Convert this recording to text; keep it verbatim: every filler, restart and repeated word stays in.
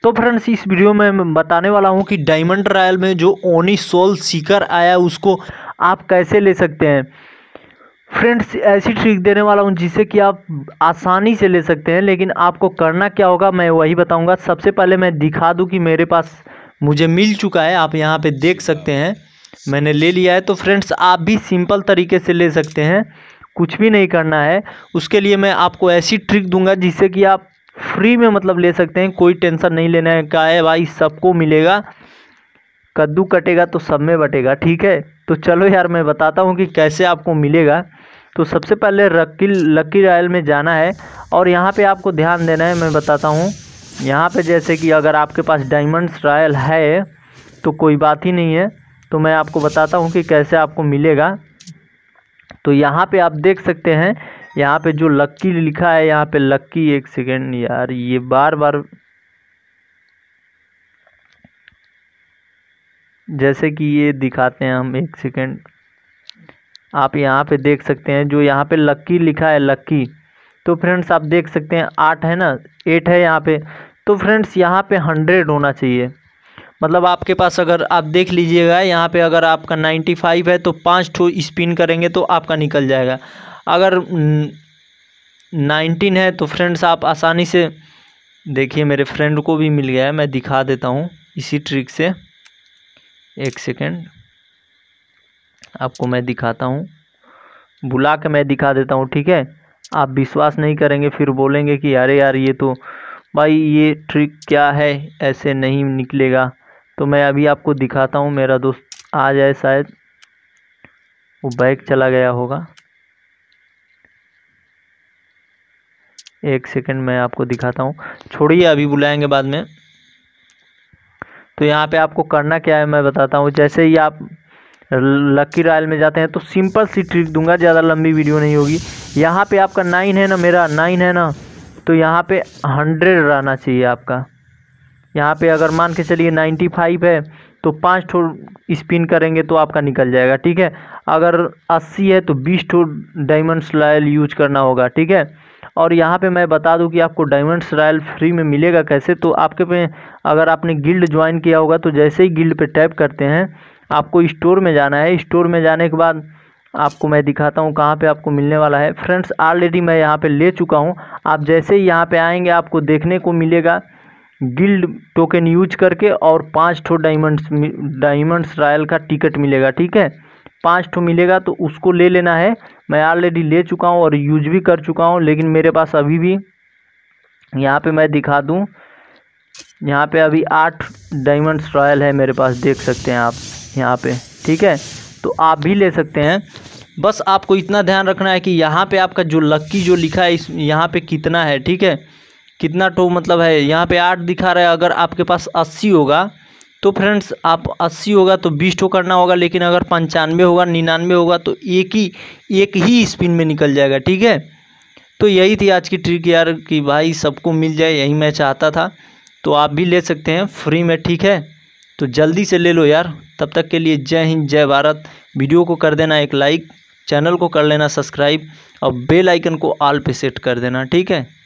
तो फ्रेंड्स इस वीडियो में मैं बताने वाला हूं कि डायमंड रॉयल में जो ओनी सोल सीकर आया उसको आप कैसे ले सकते हैं। फ्रेंड्स ऐसी ट्रिक देने वाला हूं जिससे कि आप आसानी से ले सकते हैं, लेकिन आपको करना क्या होगा मैं वही बताऊंगा। सबसे पहले मैं दिखा दूं कि मेरे पास मुझे मिल चुका है, आप यहां पे देख सकते हैं मैंने ले लिया है। तो फ्रेंड्स आप भी सिंपल तरीके से ले सकते हैं, कुछ भी नहीं करना है। उसके लिए मैं आपको ऐसी ट्रिक दूंगा जिससे कि आप फ्री में मतलब ले सकते हैं, कोई टेंशन नहीं लेना है। क्या है भाई, सबको मिलेगा, कद्दू कटेगा तो सब में बटेगा, ठीक है। तो चलो यार मैं बताता हूँ कि कैसे आपको मिलेगा। तो सबसे पहले लक्की लक्की रॉयल में जाना है और यहाँ पे आपको ध्यान देना है, मैं बताता हूँ। यहाँ पे जैसे कि अगर आपके पास डायमंड्स रॉयल है तो कोई बात ही नहीं है, तो मैं आपको बताता हूँ कि कैसे आपको मिलेगा। तो यहाँ पे आप देख सकते हैं, यहाँ पे जो लक्की लिखा है, यहाँ पे लक्की, एक सेकेंड यार ये बार बार जैसे कि ये दिखाते हैं हम, एक सेकेंड। आप यहाँ पे देख सकते हैं जो यहाँ पे लक्की लिखा है, लक्की। तो फ्रेंड्स आप देख सकते हैं आठ है ना, एट है यहाँ पे। तो फ्रेंड्स यहाँ पे हंड्रेड होना चाहिए, मतलब आपके पास अगर आप देख लीजिएगा यहाँ पे अगर आपका नाइन्टी फाइव है तो पाँच ठो स्पिन करेंगे तो आपका निकल जाएगा। अगर नाइनटीन है तो फ्रेंड्स आप आसानी से देखिए, मेरे फ्रेंड को भी मिल गया है, मैं दिखा देता हूँ इसी ट्रिक से। एक सेकेंड आपको मैं दिखाता हूँ, बुला के मैं दिखा देता हूँ, ठीक है। आप विश्वास नहीं करेंगे, फिर बोलेंगे कि अरे यार ये तो भाई ये ट्रिक क्या है, ऐसे नहीं निकलेगा। तो मैं अभी आपको दिखाता हूँ, मेरा दोस्त आ जाए, शायद वो बैग चला गया होगा। एक सेकंड मैं आपको दिखाता हूँ, छोड़िए अभी बुलाएंगे बाद में। तो यहाँ पे आपको करना क्या है मैं बताता हूँ। जैसे ही आप लक्की रॉयल में जाते हैं तो सिंपल सी ट्रिक दूंगा, ज़्यादा लंबी वीडियो नहीं होगी। यहाँ पे आपका नाइन है ना, मेरा नाइन है ना, तो यहाँ पे हंड्रेड रहना चाहिए आपका। यहाँ पे अगर मान के चलिए नाइन्टी फाइव है तो पाँच ठो स्पिन करेंगे तो आपका निकल जाएगा, ठीक है। अगर अस्सी है तो बीस ठो डायमंड्स रॉयल यूज करना होगा, ठीक है। और यहाँ पे मैं बता दूं कि आपको डायमंड्स रॉयल फ्री में मिलेगा कैसे। तो आपके पे अगर आपने गिल्ड ज्वाइन किया होगा तो जैसे ही गिल्ड पे टैप करते हैं आपको स्टोर में जाना है। स्टोर में जाने के बाद आपको मैं दिखाता हूँ कहाँ पे आपको मिलने वाला है। फ्रेंड्स ऑलरेडी मैं यहाँ पे ले चुका हूँ। आप जैसे ही यहाँ पे आएंगे आपको देखने को मिलेगा गिल्ड टोकन यूज करके और पाँच ठो डायमंड्स डायमंड्स रॉयल का टिकट मिलेगा, ठीक है। पाँच ठो मिलेगा तो उसको ले लेना है। मैं ऑलरेडी ले चुका हूँ और यूज भी कर चुका हूँ, लेकिन मेरे पास अभी भी यहाँ पे मैं दिखा दूँ, यहाँ पे अभी आठ डायमंड्स रॉयल है मेरे पास, देख सकते हैं आप यहाँ पे, ठीक है। तो आप भी ले सकते हैं। बस आपको इतना ध्यान रखना है कि यहाँ पे आपका जो लक्की जो लिखा है इस यहाँ पे कितना है, ठीक है, कितना टो मतलब है। यहाँ पे आठ दिखा रहा है, अगर आपके पास अस्सी होगा तो फ्रेंड्स आप अस्सी होगा तो बीस ठो करना होगा, लेकिन अगर पंचानवे होगा, निन्यानवे होगा तो एक ही एक ही स्पिन में निकल जाएगा, ठीक है। तो यही थी आज की ट्रिक यार, कि भाई सबको मिल जाए, यही मैं चाहता था। तो आप भी ले सकते हैं फ्री में, ठीक है। तो जल्दी से ले लो यार। तब तक के लिए जय हिंद, जय भारत। वीडियो को कर देना एक लाइक, चैनल को कर लेना सब्सक्राइब और बेल आइकन को ऑल पे सेट कर देना, ठीक है।